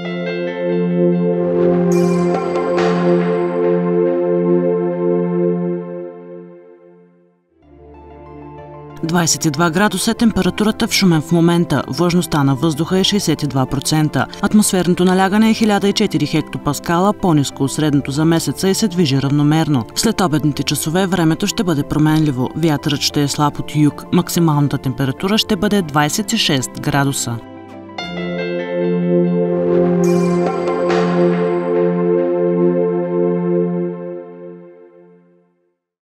–22 градуса е температурата в Шумен в момента. Влажността на въздуха е 62%. Атмосферното налягане е 1004 хектопаскала, по-ниско от средното за месеца и се движи равномерно. След обедните часове времето ще бъде променливо. Вятърът ще е слаб от юг. Максималната температура ще бъде 26 градуса.